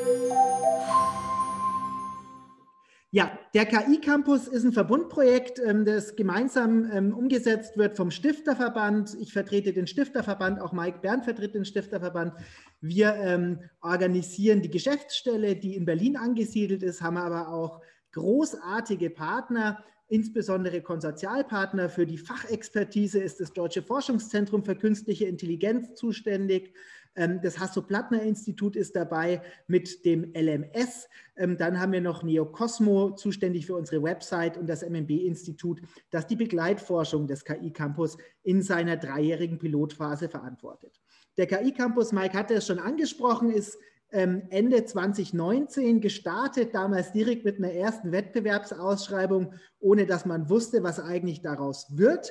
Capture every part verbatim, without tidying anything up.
Ja, der K I-Campus ist ein Verbundprojekt, das gemeinsam umgesetzt wird vom Stifterverband. Ich vertrete den Stifterverband, auch Mike Berndt vertritt den Stifterverband. Wir ähm, organisieren die Geschäftsstelle, die in Berlin angesiedelt ist, haben aber auch großartige Partner, insbesondere Konsortialpartner. Für die Fachexpertise ist das Deutsche Forschungszentrum für künstliche Intelligenz zuständig. Das Hasso-Plattner-Institut ist dabei mit dem L M S. Dann haben wir noch Neocosmo, zuständig für unsere Website, und das M M B-Institut, das die Begleitforschung des K I-Campus in seiner dreijährigen Pilotphase verantwortet. Der K I-Campus, Mike hatte es schon angesprochen, ist Ende zwanzig neunzehn gestartet, damals direkt mit einer ersten Wettbewerbsausschreibung, ohne dass man wusste, was eigentlich daraus wird.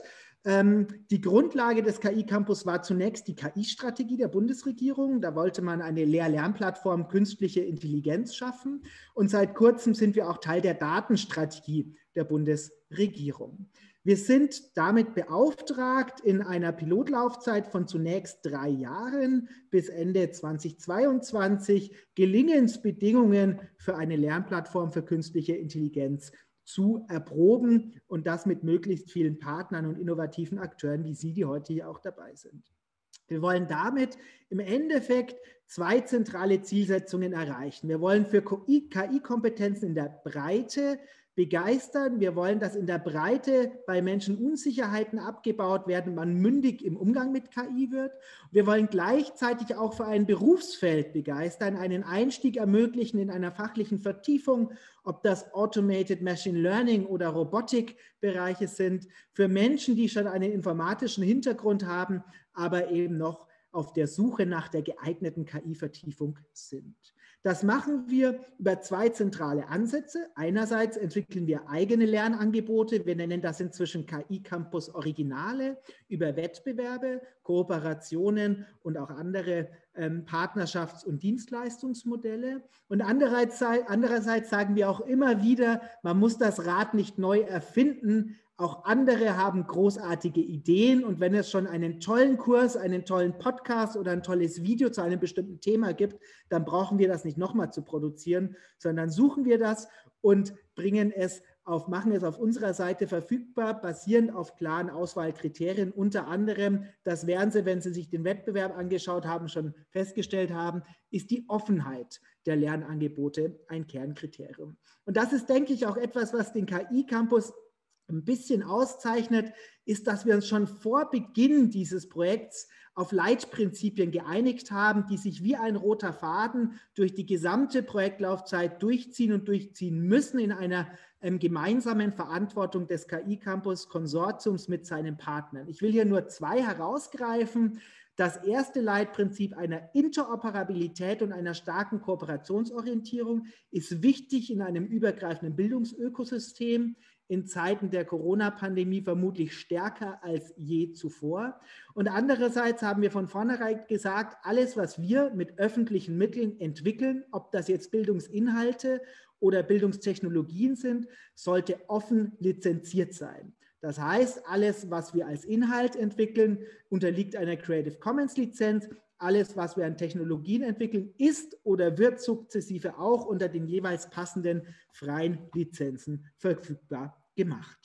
Die Grundlage des K I-Campus war zunächst die K I-Strategie der Bundesregierung. Da wollte man eine Lehr-Lernplattform künstliche Intelligenz schaffen. Und seit kurzem sind wir auch Teil der Datenstrategie der Bundesregierung. Wir sind damit beauftragt, in einer Pilotlaufzeit von zunächst drei Jahren bis Ende zweitausendzweiundzwanzig Gelingensbedingungen für eine Lernplattform für künstliche Intelligenz zu erproben, und das mit möglichst vielen Partnern und innovativen Akteuren wie Sie, die heute hier auch dabei sind. Wir wollen damit im Endeffekt zwei zentrale Zielsetzungen erreichen. Wir wollen für K I-Kompetenzen in der Breite begeistern. Wir wollen, dass in der Breite bei Menschen Unsicherheiten abgebaut werden, man mündig im Umgang mit K I wird. Wir wollen gleichzeitig auch für ein Berufsfeld begeistern, einen Einstieg ermöglichen in einer fachlichen Vertiefung, ob das Automated Machine Learning oder Robotikbereiche sind, für Menschen, die schon einen informatischen Hintergrund haben, aber eben noch auf der Suche nach der geeigneten K I-Vertiefung sind. Das machen wir über zwei zentrale Ansätze. Einerseits entwickeln wir eigene Lernangebote. Wir nennen das inzwischen K I-Campus Originale, über Wettbewerbe, Kooperationen und auch andere ähm, Partnerschafts- und Dienstleistungsmodelle. Und andererseits, andererseits sagen wir auch immer wieder, man muss das Rad nicht neu erfinden. Auch andere haben großartige Ideen, und wenn es schon einen tollen Kurs, einen tollen Podcast oder ein tolles Video zu einem bestimmten Thema gibt, dann brauchen wir das nicht nochmal zu produzieren, sondern suchen wir das und bringen es auf, machen es auf unserer Seite verfügbar, basierend auf klaren Auswahlkriterien. Unter anderem, das werden Sie, wenn Sie sich den Wettbewerb angeschaut haben, schon festgestellt haben, ist die Offenheit der Lernangebote ein Kernkriterium. Und das ist, denke ich, auch etwas, was den K I-Campus ein bisschen auszeichnet, ist, dass wir uns schon vor Beginn dieses Projekts auf Leitprinzipien geeinigt haben, die sich wie ein roter Faden durch die gesamte Projektlaufzeit durchziehen und durchziehen müssen in einer ähm, gemeinsamen Verantwortung des K I-Campus-Konsortiums mit seinen Partnern. Ich will hier nur zwei herausgreifen. Das erste Leitprinzip einer Interoperabilität und einer starken Kooperationsorientierung ist wichtig in einem übergreifenden Bildungsökosystem, in Zeiten der Corona-Pandemie vermutlich stärker als je zuvor. Und andererseits haben wir von vornherein gesagt, alles, was wir mit öffentlichen Mitteln entwickeln, ob das jetzt Bildungsinhalte oder Bildungstechnologien sind, sollte offen lizenziert sein. Das heißt, alles, was wir als Inhalt entwickeln, unterliegt einer Creative Commons Lizenz. Alles, was wir an Technologien entwickeln, ist oder wird sukzessive auch unter den jeweils passenden freien Lizenzen verfügbar gemacht.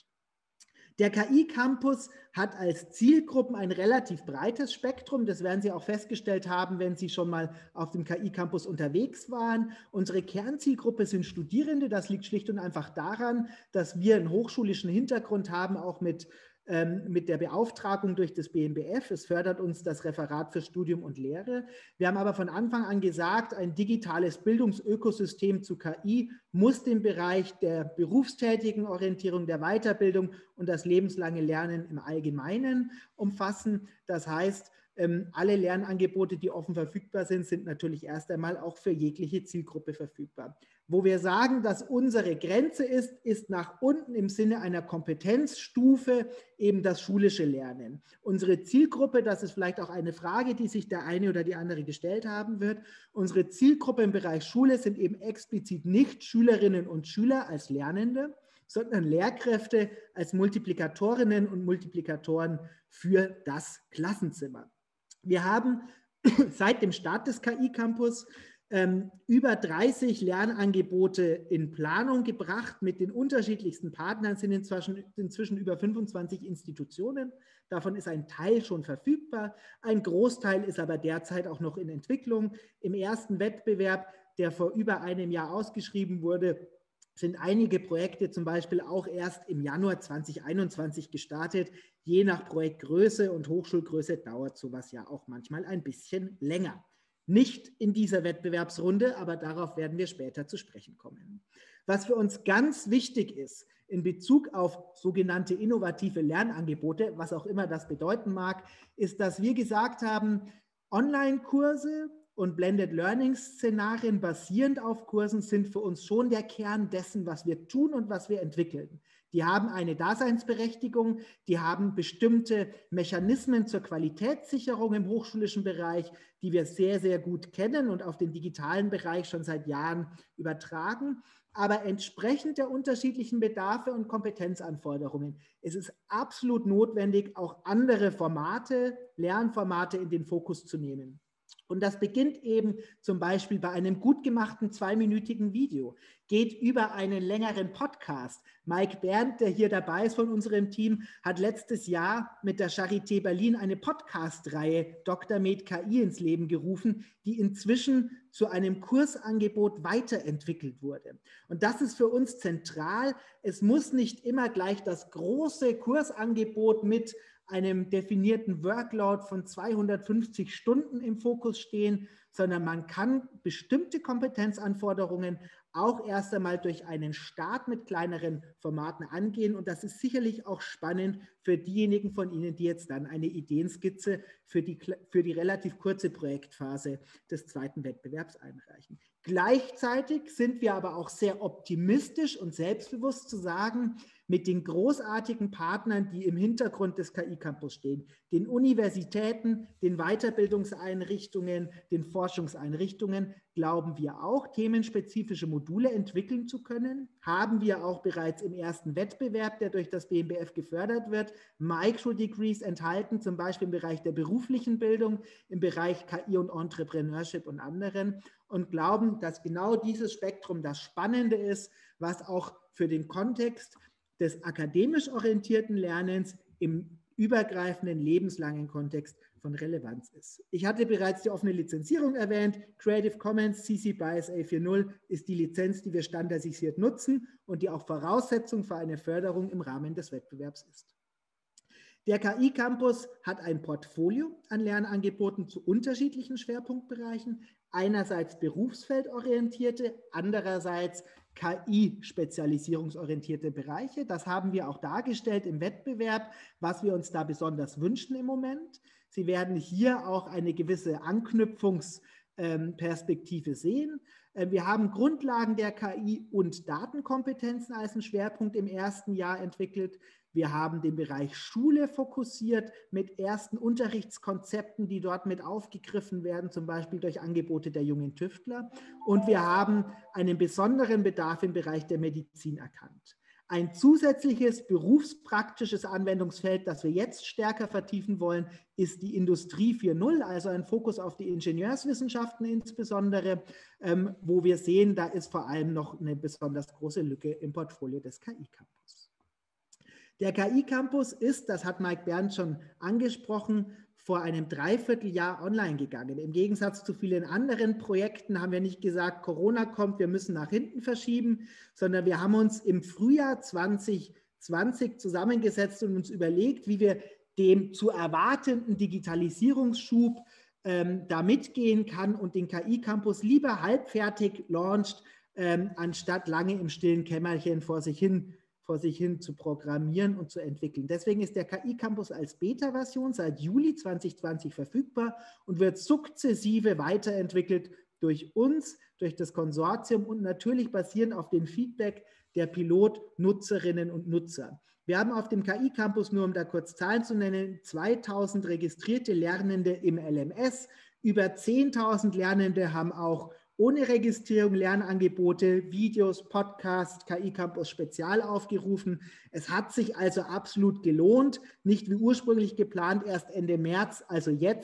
Der K I-Campus hat als Zielgruppen ein relativ breites Spektrum. Das werden Sie auch festgestellt haben, wenn Sie schon mal auf dem K I-Campus unterwegs waren. Unsere Kernzielgruppe sind Studierende. Das liegt schlicht und einfach daran, dass wir einen hochschulischen Hintergrund haben, auch mit mit der Beauftragung durch das B M B F. Es fördert uns das Referat für Studium und Lehre. Wir haben aber von Anfang an gesagt, ein digitales Bildungsökosystem zu K I muss den Bereich der berufstätigen Orientierung, der Weiterbildung und das lebenslange Lernen im Allgemeinen umfassen. Das heißt, alle Lernangebote, die offen verfügbar sind, sind natürlich erst einmal auch für jegliche Zielgruppe verfügbar. Wo wir sagen, dass unsere Grenze ist, ist nach unten im Sinne einer Kompetenzstufe eben das schulische Lernen. Unsere Zielgruppe, das ist vielleicht auch eine Frage, die sich der eine oder die andere gestellt haben wird, unsere Zielgruppe im Bereich Schule sind eben explizit nicht Schülerinnen und Schüler als Lernende, sondern Lehrkräfte als Multiplikatorinnen und Multiplikatoren für das Klassenzimmer. Wir haben seit dem Start des K I-Campus ähm, über dreißig Lernangebote in Planung gebracht mit den unterschiedlichsten Partnern, sind inzwischen, inzwischen über fünfundzwanzig Institutionen. Davon ist ein Teil schon verfügbar. Ein Großteil ist aber derzeit auch noch in Entwicklung. Im ersten Wettbewerb, der vor über einem Jahr ausgeschrieben wurde, sind einige Projekte zum Beispiel auch erst im Januar zweitausendeinundzwanzig gestartet. Je nach Projektgröße und Hochschulgröße dauert sowas ja auch manchmal ein bisschen länger. Nicht in dieser Wettbewerbsrunde, aber darauf werden wir später zu sprechen kommen. Was für uns ganz wichtig ist in Bezug auf sogenannte innovative Lernangebote, was auch immer das bedeuten mag, ist, dass wir gesagt haben, Online-Kurse und Blended Learning-Szenarien basierend auf Kursen sind für uns schon der Kern dessen, was wir tun und was wir entwickeln. Die haben eine Daseinsberechtigung, die haben bestimmte Mechanismen zur Qualitätssicherung im hochschulischen Bereich, die wir sehr, sehr gut kennen und auf den digitalen Bereich schon seit Jahren übertragen. Aber entsprechend der unterschiedlichen Bedarfe und Kompetenzanforderungen ist es absolut notwendig, auch andere Formate, Lernformate in den Fokus zu nehmen. Und das beginnt eben zum Beispiel bei einem gut gemachten zweiminütigen Video, geht über einen längeren Podcast. Mike Berndt, der hier dabei ist von unserem Team, hat letztes Jahr mit der Charité Berlin eine Podcast-Reihe Doktor Med K I ins Leben gerufen, die inzwischen zu einem Kursangebot weiterentwickelt wurde. Und das ist für uns zentral. Es muss nicht immer gleich das große Kursangebot mit einem definierten Workload von zweihundertfünfzig Stunden im Fokus stehen, sondern man kann bestimmte Kompetenzanforderungen auch erst einmal durch einen Start mit kleineren Formaten angehen. Und das ist sicherlich auch spannend für diejenigen von Ihnen, die jetzt dann eine Ideenskizze für die, für die relativ kurze Projektphase des zweiten Wettbewerbs einreichen. Gleichzeitig sind wir aber auch sehr optimistisch und selbstbewusst zu sagen, mit den großartigen Partnern, die im Hintergrund des K I-Campus stehen, den Universitäten, den Weiterbildungseinrichtungen, den Forschungseinrichtungen, glauben wir auch, themenspezifische Module entwickeln zu können. Haben wir auch bereits im ersten Wettbewerb, der durch das B M B F gefördert wird, Microdegrees enthalten, zum Beispiel im Bereich der beruflichen Bildung, im Bereich K I und Entrepreneurship und anderen, und glauben, dass genau dieses Spektrum das Spannende ist, was auch für den Kontext des akademisch orientierten Lernens im übergreifenden lebenslangen Kontext von Relevanz ist. Ich hatte bereits die offene Lizenzierung erwähnt. Creative Commons C C B Y S A vier Punkt null ist die Lizenz, die wir standardisiert nutzen und die auch Voraussetzung für eine Förderung im Rahmen des Wettbewerbs ist. Der K I-Campus hat ein Portfolio an Lernangeboten zu unterschiedlichen Schwerpunktbereichen. Einerseits berufsfeldorientierte, andererseits K I-spezialisierungsorientierte Bereiche. Das haben wir auch dargestellt im Wettbewerb, was wir uns da besonders wünschen im Moment. Sie werden hier auch eine gewisse Anknüpfungsperspektive sehen. Wir haben Grundlagen der K I und Datenkompetenzen als einen Schwerpunkt im ersten Jahr entwickelt. Wir haben den Bereich Schule fokussiert mit ersten Unterrichtskonzepten, die dort mit aufgegriffen werden, zum Beispiel durch Angebote der jungen Tüftler. Und wir haben einen besonderen Bedarf im Bereich der Medizin erkannt. Ein zusätzliches berufspraktisches Anwendungsfeld, das wir jetzt stärker vertiefen wollen, ist die Industrie vier Punkt null, also ein Fokus auf die Ingenieurswissenschaften insbesondere, ähm, wo wir sehen, da ist vor allem noch eine besonders große Lücke im Portfolio des K I-Campus. Der K I-Campus ist, das hat Mike Berndt schon angesprochen, vor einem Dreivierteljahr online gegangen. Im Gegensatz zu vielen anderen Projekten haben wir nicht gesagt, Corona kommt, wir müssen nach hinten verschieben, sondern wir haben uns im Frühjahr zwanzig zwanzig zusammengesetzt und uns überlegt, wie wir dem zu erwartenden Digitalisierungsschub ähm, da mitgehen kann und den K I-Campus lieber halbfertig launcht, ähm, anstatt lange im stillen Kämmerchen vor sich hin vor sich hin zu programmieren und zu entwickeln. Deswegen ist der K I-Campus als Beta-Version seit Juli zwanzig zwanzig verfügbar und wird sukzessive weiterentwickelt durch uns, durch das Konsortium und natürlich basierend auf dem Feedback der Pilotnutzerinnen und Nutzer. Wir haben auf dem K I-Campus, nur um da kurz Zahlen zu nennen, zweitausend registrierte Lernende im L M S, über zehntausend Lernende haben auch ohne Registrierung Lernangebote, Videos, Podcasts, K I-Campus Spezial aufgerufen. Es hat sich also absolut gelohnt, nicht wie ursprünglich geplant, erst Ende März, also jetzt,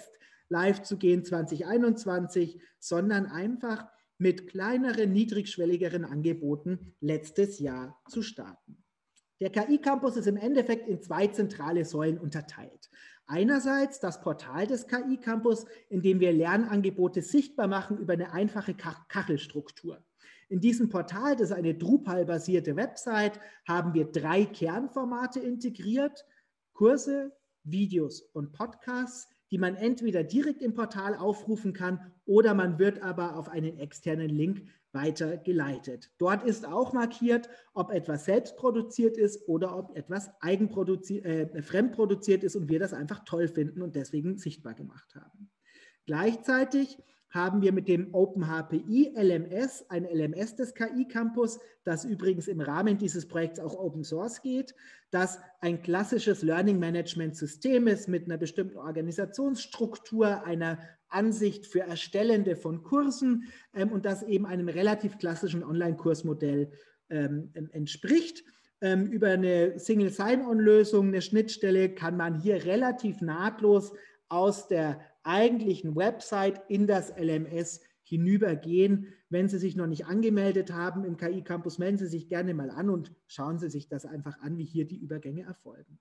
live zu gehen zwanzig einundzwanzig, sondern einfach mit kleineren, niedrigschwelligeren Angeboten letztes Jahr zu starten. Der K I-Campus ist im Endeffekt in zwei zentrale Säulen unterteilt. Einerseits das Portal des K I-Campus, in dem wir Lernangebote sichtbar machen über eine einfache Kachelstruktur. In diesem Portal, das ist eine Drupal-basierte Website, haben wir drei Kernformate integriert: Kurse, Videos und Podcasts, die man entweder direkt im Portal aufrufen kann oder man wird aber auf einen externen Link weitergeleitet. Dort ist auch markiert, ob etwas selbst produziert ist oder ob etwas eigenproduziert, äh, fremdproduziert ist und wir das einfach toll finden und deswegen sichtbar gemacht haben. Gleichzeitig haben wir mit dem OpenHPI L M S, ein L M S des K I-Campus, das übrigens im Rahmen dieses Projekts auch Open Source geht, das ein klassisches Learning Management System ist mit einer bestimmten Organisationsstruktur, einer Ansicht für Erstellende von Kursen ähm, und das eben einem relativ klassischen Online-Kursmodell ähm, entspricht. Ähm, über eine Single Sign-On-Lösung, eine Schnittstelle, kann man hier relativ nahtlos aus der eigentlichen Website in das L M S hinübergehen. Wenn Sie sich noch nicht angemeldet haben im K I-Campus, melden Sie sich gerne mal an und schauen Sie sich das einfach an, wie hier die Übergänge erfolgen.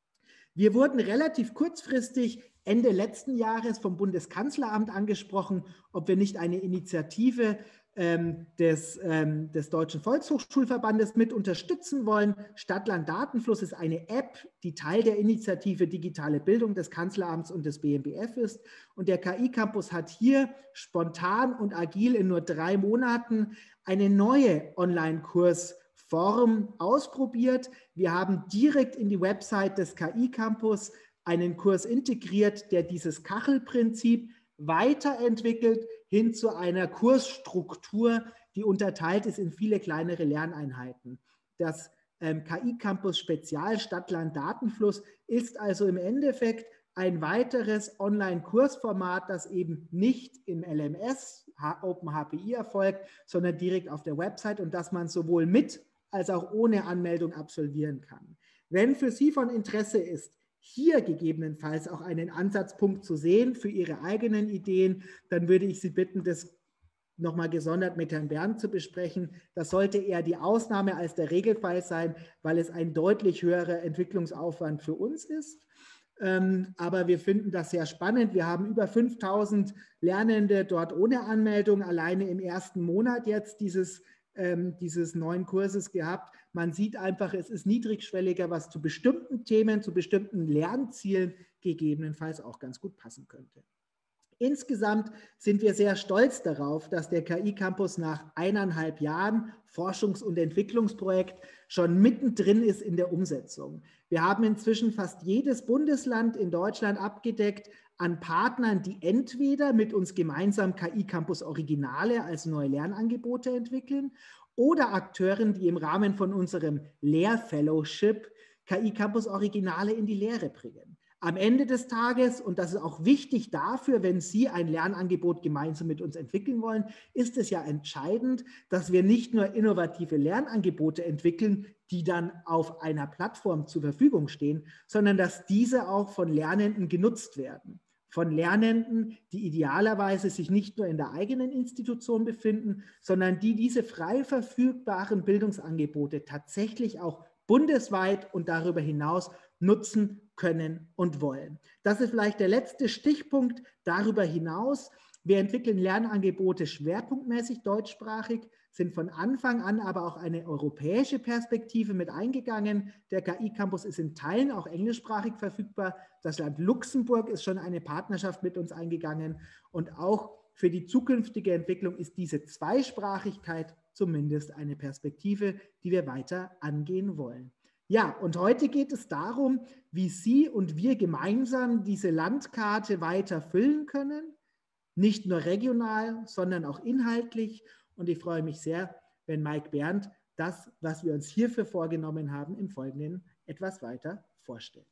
Wir wurden relativ kurzfristig Ende letzten Jahres vom Bundeskanzleramt angesprochen, ob wir nicht eine Initiative ähm, des, ähm, des Deutschen Volkshochschulverbandes mit unterstützen wollen. Stadt-Land-Datenfluss ist eine App, die Teil der Initiative Digitale Bildung des Kanzleramts und des B M B F ist. Und der K I-Campus hat hier spontan und agil in nur drei Monaten eine neue Online-Kurs Form ausprobiert. Wir haben direkt in die Website des K I-Campus einen Kurs integriert, der dieses Kachelprinzip weiterentwickelt hin zu einer Kursstruktur, die unterteilt ist in viele kleinere Lerneinheiten. Das ähm, K I-Campus Spezial Stadt-Land-Datenfluss ist also im Endeffekt ein weiteres Online-Kursformat, das eben nicht im L M S OpenHPI erfolgt, sondern direkt auf der Website und das man sowohl mit als auch ohne Anmeldung absolvieren kann. Wenn für Sie von Interesse ist, hier gegebenenfalls auch einen Ansatzpunkt zu sehen für Ihre eigenen Ideen, dann würde ich Sie bitten, das nochmal gesondert mit Herrn Bernd zu besprechen. Das sollte eher die Ausnahme als der Regelfall sein, weil es ein deutlich höherer Entwicklungsaufwand für uns ist. Ähm, aber wir finden das sehr spannend. Wir haben über fünftausend Lernende dort ohne Anmeldung, alleine im ersten Monat jetzt dieses Ähm, dieses neuen Kurses gehabt. Man sieht einfach, es ist niedrigschwelliger, was zu bestimmten Themen, zu bestimmten Lernzielen gegebenenfalls auch ganz gut passen könnte. Insgesamt sind wir sehr stolz darauf, dass der K I-Campus nach eineinhalb Jahren Forschungs- und Entwicklungsprojekt schon mittendrin ist in der Umsetzung. Wir haben inzwischen fast jedes Bundesland in Deutschland abgedeckt an Partnern, die entweder mit uns gemeinsam K I-Campus Originale als neue Lernangebote entwickeln oder Akteuren, die im Rahmen von unserem Lehrfellowship K I-Campus Originale in die Lehre bringen. Am Ende des Tages, und das ist auch wichtig dafür, wenn Sie ein Lernangebot gemeinsam mit uns entwickeln wollen, ist es ja entscheidend, dass wir nicht nur innovative Lernangebote entwickeln, die dann auf einer Plattform zur Verfügung stehen, sondern dass diese auch von Lernenden genutzt werden. Von Lernenden, die idealerweise sich nicht nur in der eigenen Institution befinden, sondern die diese frei verfügbaren Bildungsangebote tatsächlich auch bundesweit und darüber hinaus nutzen können und wollen. Das ist vielleicht der letzte Stichpunkt. Darüber hinaus, wir entwickeln Lernangebote schwerpunktmäßig deutschsprachig, sind von Anfang an aber auch eine europäische Perspektive mit eingegangen. Der K I-Campus ist in Teilen auch englischsprachig verfügbar. Das Land Luxemburg ist schon eine Partnerschaft mit uns eingegangen und auch für die zukünftige Entwicklung ist diese Zweisprachigkeit zumindest eine Perspektive, die wir weiter angehen wollen. Ja, und heute geht es darum, wie Sie und wir gemeinsam diese Landkarte weiter füllen können, nicht nur regional, sondern auch inhaltlich. Und ich freue mich sehr, wenn Mike Berndt das, was wir uns hierfür vorgenommen haben, im Folgenden etwas weiter vorstellt.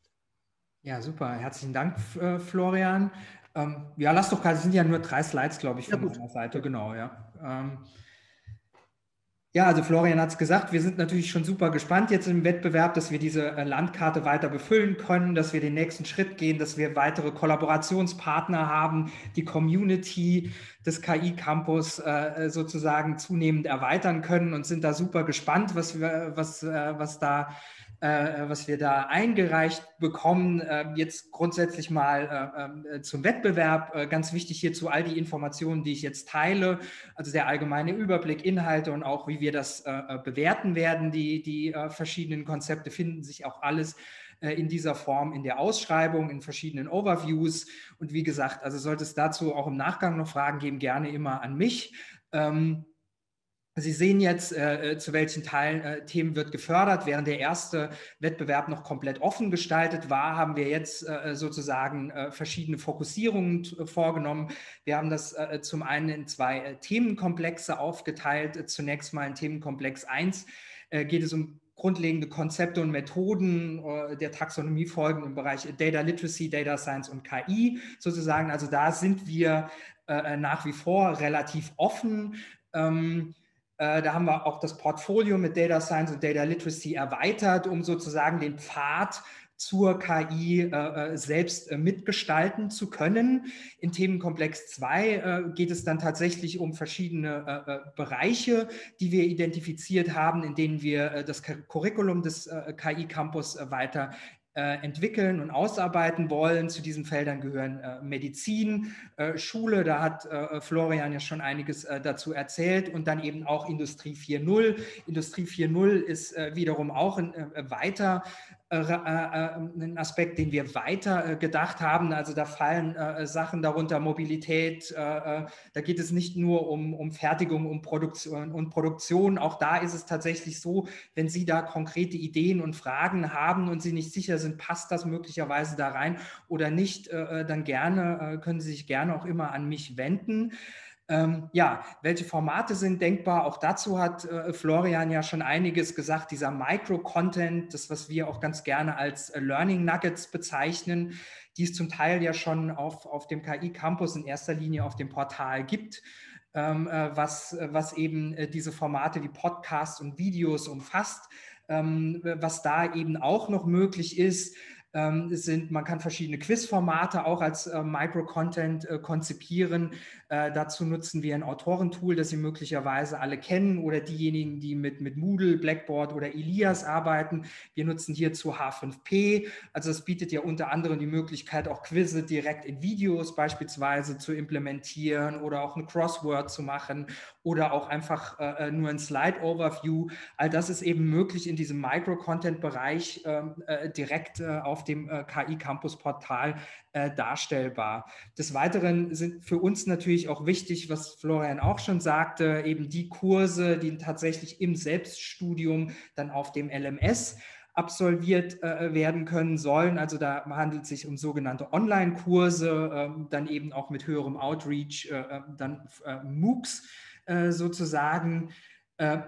Ja, super. Herzlichen Dank, Florian. Ähm, ja, lass doch gerade, es sind ja nur drei Slides, glaube ich, von ja, meiner Seite. Genau, ja. Ähm, Ja, also Florian hat es gesagt, wir sind natürlich schon super gespannt jetzt im Wettbewerb, dass wir diese äh, Landkarte weiter befüllen können, dass wir den nächsten Schritt gehen, dass wir weitere Kollaborationspartner haben, die Community des K I-Campus äh, sozusagen zunehmend erweitern können und sind da super gespannt, was wir, was, äh, was da äh, was wir da eingereicht bekommen. Äh, jetzt grundsätzlich mal äh, äh, zum Wettbewerb. Äh, ganz wichtig hierzu all die Informationen, die ich jetzt teile, also der allgemeine Überblick, Inhalte und auch wie wir das äh, bewerten werden. Die, die äh, verschiedenen Konzepte finden sich auch alles äh, in dieser Form in der Ausschreibung, in verschiedenen Overviews. Und wie gesagt, also sollte es dazu auch im Nachgang noch Fragen geben, gerne immer an mich. Ähm, Sie sehen jetzt, äh, zu welchen Teilen, äh, Themen wird gefördert. Während der erste Wettbewerb noch komplett offen gestaltet war, haben wir jetzt äh, sozusagen äh, verschiedene Fokussierungen äh, vorgenommen. Wir haben das äh, zum einen in zwei äh, Themenkomplexe aufgeteilt. Zunächst mal in Themenkomplex eins äh, geht es um grundlegende Konzepte und Methoden äh, der Taxonomie folgen im Bereich Data Literacy, Data Science und K I sozusagen. Also da sind wir äh, nach wie vor relativ offen. Ähm, Da haben wir auch das Portfolio mit Data Science und Data Literacy erweitert, um sozusagen den Pfad zur K I äh, selbst äh, mitgestalten zu können. In Themenkomplex zwei äh, geht es dann tatsächlich um verschiedene äh, Bereiche, die wir identifiziert haben, in denen wir äh, das Curriculum des äh, K I-Campus äh, weiter äh, entwickeln und ausarbeiten wollen. Zu diesen Feldern gehören äh, Medizin, äh, Schule, da hat äh, Florian ja schon einiges äh, dazu erzählt, und dann eben auch Industrie vier Punkt null. Industrie vier Punkt null ist äh, wiederum auch ein, äh, weiter äh, äh, ein Aspekt, den wir weiter äh, gedacht haben. Also da fallen äh, Sachen darunter, Mobilität, äh, da geht es nicht nur um, um Fertigung, um Produktion und Produktion. Auch da ist es tatsächlich so, wenn Sie da konkrete Ideen und Fragen haben und Sie nicht sicher sind, passt das möglicherweise da rein oder nicht, äh, dann gerne, äh, können Sie sich gerne auch immer an mich wenden. Ähm, ja, welche Formate sind denkbar? Auch dazu hat äh, Florian ja schon einiges gesagt. Dieser Micro-Content, das, was wir auch ganz gerne als äh, Learning Nuggets bezeichnen, die es zum Teil ja schon auf, auf dem K I-Campus in erster Linie auf dem Portal gibt. Ähm, äh, was, was eben äh, diese Formate wie Podcasts und Videos umfasst. Ähm, was da eben auch noch möglich ist, ähm, sind, man kann verschiedene Quizformate auch als äh, Micro-Content äh, konzipieren. Äh, dazu nutzen wir ein Autorentool, das Sie möglicherweise alle kennen, oder diejenigen, die mit, mit Moodle, Blackboard oder Elias arbeiten. Wir nutzen hierzu H fünf P. Also es bietet ja unter anderem die Möglichkeit, auch Quizze direkt in Videos beispielsweise zu implementieren oder auch ein Crossword zu machen oder auch einfach äh, nur ein Slide-Overview. All das ist eben möglich in diesem Micro-Content-Bereich äh, direkt äh, auf dem äh, K I-Campus-Portal äh, darstellbar. Des Weiteren sind für uns natürlich auch wichtig, was Florian auch schon sagte, eben die Kurse, die tatsächlich im Selbststudium dann auf dem L M S absolviert äh, werden können sollen. Also da handelt es sich um sogenannte Online-Kurse, äh, dann eben auch mit höherem Outreach, äh, dann äh, MOOCs äh, sozusagen. Äh,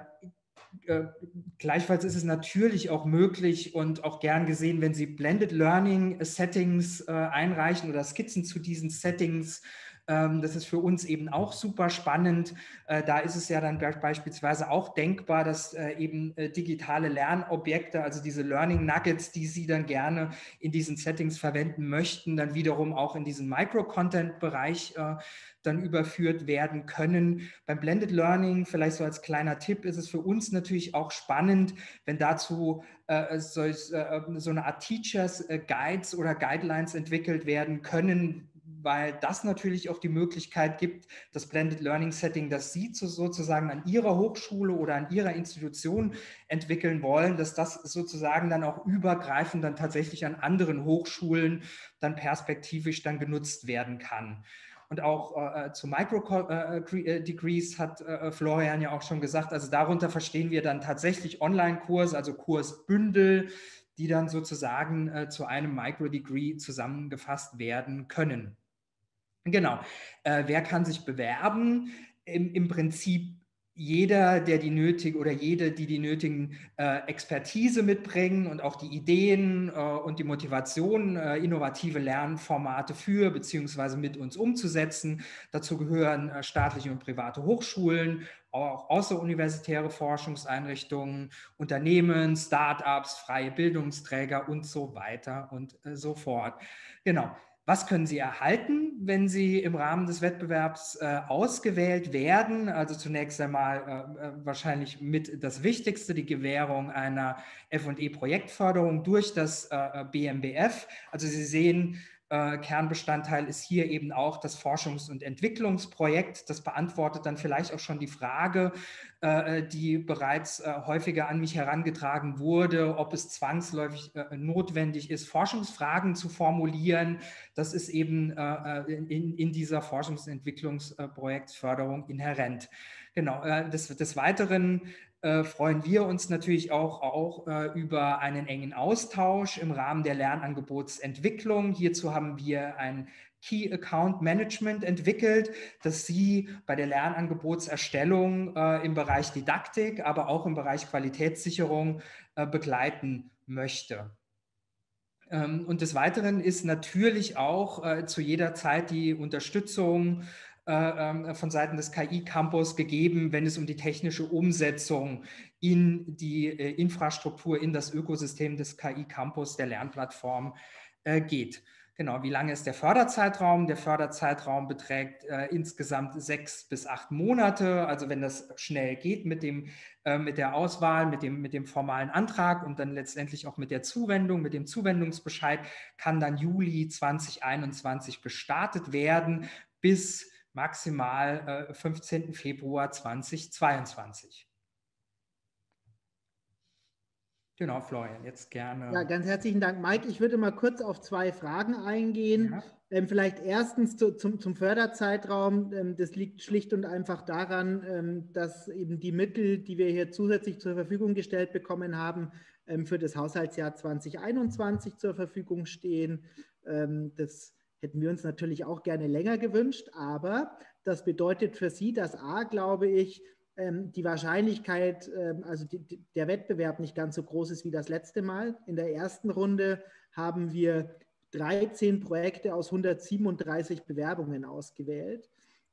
äh, gleichfalls ist es natürlich auch möglich und auch gern gesehen, wenn Sie Blended Learning Settings äh, einreichen oder Skizzen zu diesen Settings. Ähm, das ist für uns eben auch super spannend. Äh, da ist es ja dann be beispielsweise auch denkbar, dass äh, eben äh, digitale Lernobjekte, also diese Learning Nuggets, die Sie dann gerne in diesen Settings verwenden möchten, dann wiederum auch in diesen Micro-Content-Bereich äh, dann überführt werden können. Beim Blended Learning, vielleicht so als kleiner Tipp, ist es für uns natürlich auch spannend, wenn dazu äh, so, äh, so eine Art Teachers äh, Guides oder Guidelines entwickelt werden können, weil das natürlich auch die Möglichkeit gibt, das Blended Learning Setting, das Sie zu, sozusagen an Ihrer Hochschule oder an Ihrer Institution entwickeln wollen, dass das sozusagen dann auch übergreifend dann tatsächlich an anderen Hochschulen dann perspektivisch dann genutzt werden kann. Und auch äh, zu Micro-Degrees hat äh, Florian ja auch schon gesagt, also darunter verstehen wir dann tatsächlich Online-Kurse, also Kursbündel, die dann sozusagen äh, zu einem Micro-Degree zusammengefasst werden können. Genau. Äh, wer kann sich bewerben? Im, im Prinzip jeder, der die nötige oder jede, die die nötigen äh, Expertise mitbringen und auch die Ideen äh, und die Motivation, äh, innovative Lernformate für bzw. mit uns umzusetzen. Dazu gehören äh, staatliche und private Hochschulen, auch außeruniversitäre Forschungseinrichtungen, Unternehmen, Start-ups, freie Bildungsträger und so weiter und äh, so fort. Genau. Was können Sie erhalten, wenn Sie im Rahmen des Wettbewerbs äh, ausgewählt werden? Also zunächst einmal äh, wahrscheinlich mit das Wichtigste, die Gewährung einer F und E-Projektförderung durch das äh, B M B F. Also Sie sehen, äh, Kernbestandteil ist hier eben auch das Forschungs- und Entwicklungsprojekt. Das beantwortet dann vielleicht auch schon die Frage, äh, die bereits äh, häufiger an mich herangetragen wurde, ob es zwangsläufig äh, notwendig ist, Forschungsfragen zu formulieren. Das ist eben äh, in, in dieser Forschungs- und Entwicklungsprojektsförderung inhärent. Genau, äh, des, des Weiteren äh, freuen wir uns natürlich auch, auch äh, über einen engen Austausch im Rahmen der Lernangebotsentwicklung. Hierzu haben wir ein Key Account Management entwickelt, das Sie bei der Lernangebotserstellung äh, im Bereich Didaktik, aber auch im Bereich Qualitätssicherung äh, begleiten möchte. Und des Weiteren ist natürlich auch äh, zu jeder Zeit die Unterstützung äh, von Seiten des K I-Campus gegeben, wenn es um die technische Umsetzung in die äh, Infrastruktur, in das Ökosystem des K I-Campus, der Lernplattform äh, geht. Genau, wie lange ist der Förderzeitraum? Der Förderzeitraum beträgt äh, insgesamt sechs bis acht Monate. Also wenn das schnell geht mit, dem, äh, mit der Auswahl, mit dem, mit dem formalen Antrag und dann letztendlich auch mit der Zuwendung, mit dem Zuwendungsbescheid, kann dann Juli zweitausendeinundzwanzig gestartet werden bis maximal äh, fünfzehnten Februar zweitausendzweiundzwanzig. Genau, Florian, jetzt gerne. Ja, ganz herzlichen Dank, Mike. Ich würde mal kurz auf zwei Fragen eingehen. Ja. Ähm, vielleicht erstens zu, zum, zum Förderzeitraum. Ähm, das liegt schlicht und einfach daran, ähm, dass eben die Mittel, die wir hier zusätzlich zur Verfügung gestellt bekommen haben, ähm, für das Haushaltsjahr zweitausendeinundzwanzig zur Verfügung stehen. Ähm, das hätten wir uns natürlich auch gerne länger gewünscht, aber das bedeutet für Sie, dass A, glaube ich, die Wahrscheinlichkeit, also die, der Wettbewerb nicht ganz so groß ist wie das letzte Mal. In der ersten Runde haben wir dreizehn Projekte aus hundertsiebenunddreißig Bewerbungen ausgewählt.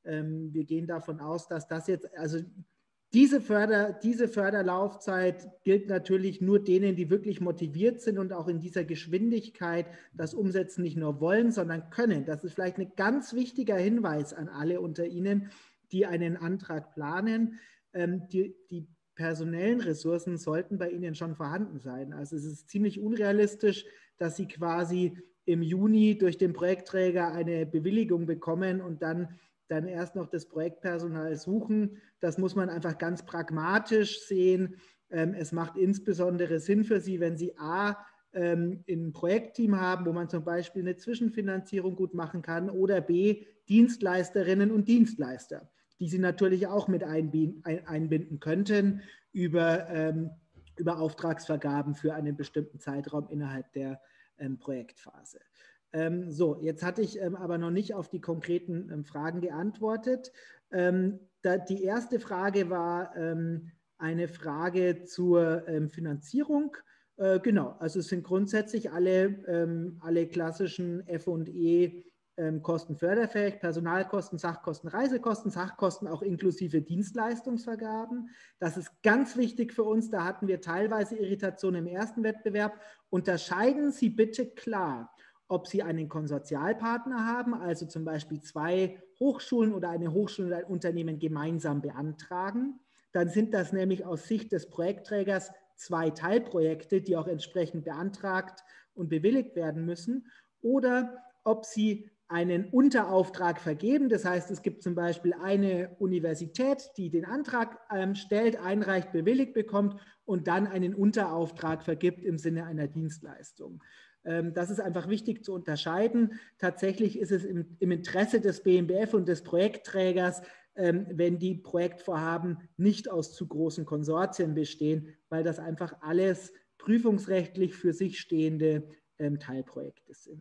Wir gehen davon aus, dass das jetzt, also diese, Förder, diese Förderlaufzeit gilt natürlich nur denen, die wirklich motiviert sind und auch in dieser Geschwindigkeit das Umsetzen nicht nur wollen, sondern können. Das ist vielleicht ein ganz wichtiger Hinweis an alle unter Ihnen, die einen Antrag planen. Ähm, die, die personellen Ressourcen sollten bei Ihnen schon vorhanden sein. Also es ist ziemlich unrealistisch, dass Sie quasi im Juni durch den Projektträger eine Bewilligung bekommen und dann, dann erst noch das Projektpersonal suchen. Das muss man einfach ganz pragmatisch sehen. Ähm, es macht insbesondere Sinn für Sie, wenn Sie A, ähm, ein Projektteam haben, wo man zum Beispiel eine Zwischenfinanzierung gut machen kann, oder B, Dienstleisterinnen und Dienstleister, die Sie natürlich auch mit einbinden könnten über, ähm, über Auftragsvergaben für einen bestimmten Zeitraum innerhalb der ähm, Projektphase. Ähm, so, jetzt hatte ich ähm, aber noch nicht auf die konkreten ähm, Fragen geantwortet. Ähm, da, die erste Frage war ähm, eine Frage zur ähm, Finanzierung. Äh, genau, also es sind grundsätzlich alle, ähm, alle klassischen F und E Kosten förderfähig, Personalkosten, Sachkosten, Reisekosten, Sachkosten auch inklusive Dienstleistungsvergaben. Das ist ganz wichtig für uns. Da hatten wir teilweise Irritationen im ersten Wettbewerb. Unterscheiden Sie bitte klar, ob Sie einen Konsortialpartner haben, also zum Beispiel zwei Hochschulen oder eine Hochschule oder ein Unternehmen gemeinsam beantragen. Dann sind das nämlich aus Sicht des Projektträgers zwei Teilprojekte, die auch entsprechend beantragt und bewilligt werden müssen. Oder ob Sie einen Unterauftrag vergeben. Das heißt, es gibt zum Beispiel eine Universität, die den Antrag ähm, stellt, einreicht, bewilligt bekommt und dann einen Unterauftrag vergibt im Sinne einer Dienstleistung. Ähm, das ist einfach wichtig zu unterscheiden. Tatsächlich ist es im, im Interesse des B M B F und des Projektträgers, ähm, wenn die Projektvorhaben nicht aus zu großen Konsortien bestehen, weil das einfach alles prüfungsrechtlich für sich stehende ähm, Teilprojekte sind.